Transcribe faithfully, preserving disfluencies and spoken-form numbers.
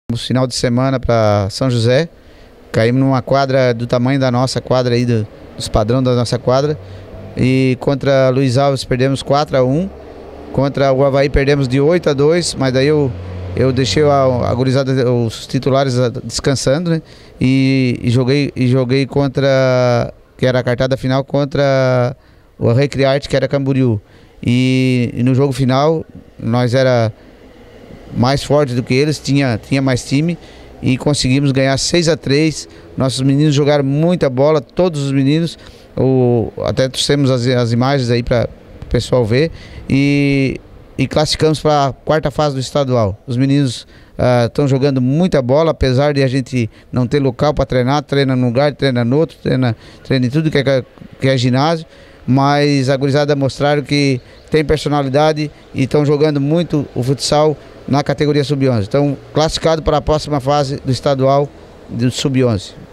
Final de semana para São José, caímos numa quadra do tamanho da nossa quadra aí, do, dos padrões da nossa quadra, e contra Luiz Alves perdemos quatro a um, contra o Avaí perdemos de oito a dois, mas daí eu, eu deixei a, a gurizada, os titulares descansando, né, e, e, joguei, e joguei contra, que era a cartada final, contra o Recrearte, que era Camboriú, e, e no jogo final nós era mais forte do que eles, tinha, tinha mais time e conseguimos ganhar seis a três. Nossos meninos jogaram muita bola, todos os meninos, o, até trouxemos as, as imagens aí para o pessoal ver, e, e classificamos para a quarta fase do estadual. Os meninos estão uh, jogando muita bola, apesar de a gente não ter local para treinar, treina num lugar, treina no outro, treina, treina em tudo que é, que é ginásio, mas a gurizada mostraram que tem personalidade e estão jogando muito o futsal na categoria sub onze. Então, classificado para a próxima fase do estadual do sub onze.